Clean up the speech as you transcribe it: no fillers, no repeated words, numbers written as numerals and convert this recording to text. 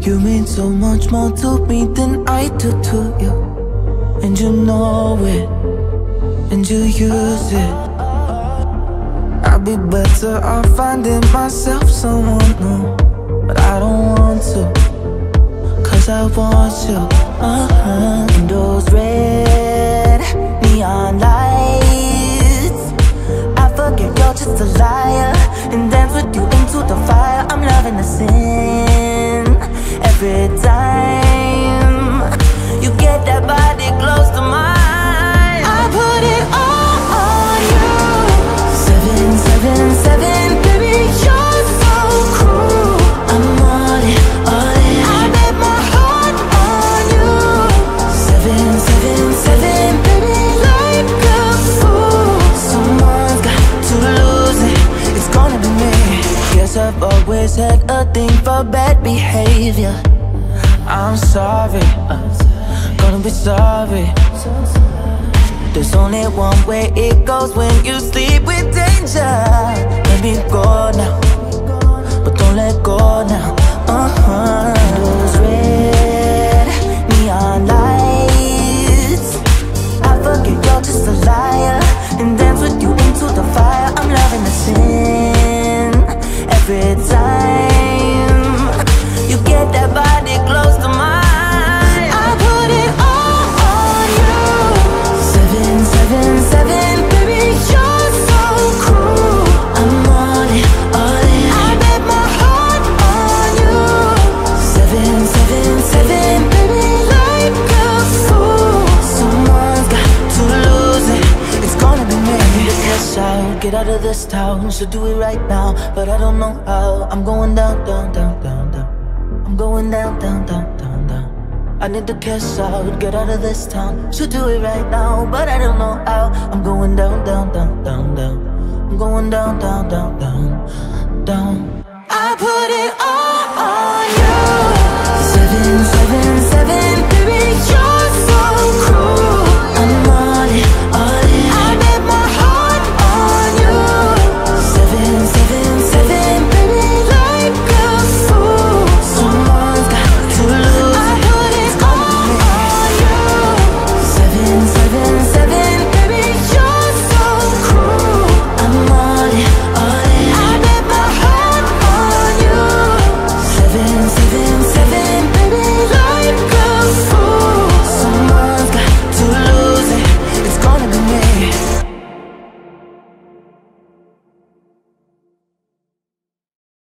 You mean so much more to me than I do to you. And you know it, and you use it. I'd be better off finding myself someone new, but I don't want to, cause I want you. And those red neon lights, I forget you're just a liar, and dance with you into the fire. I'm loving the sin every time you get that body close to mine. I put it all on you. 777, baby, you're so cruel. I'm all in, all in. I bet my heart on you. 777, baby, like a fool. Someone's got to lose it, it's gonna be me. Guess I've always had a thing for bad behavior. I'm sorry, gonna be sorry. There's only one way it goes when you sleep with danger. Let me go now, but don't let go now. Those red neon lights, I forget you're just a liar, and dance with you into the fire. I'm loving the sin every time you get that body close to mine. I put it all on you. 777, baby, you're so cruel. I'm all in, all in. I bet my heart on you. 777, baby, like a fool. Someone's got to lose it, it's gonna be me. I need to cash out, get out of this town. Should do it right now, but I don't know how. I'm going down, down, down, down, down. I'm going down, down, down, down, down. I need to cash out, get out of this town. Should do it right now, but I don't know how. I'm going down, down, down, down, down. I'm going down, down, down, down, down. I put it all on you. 777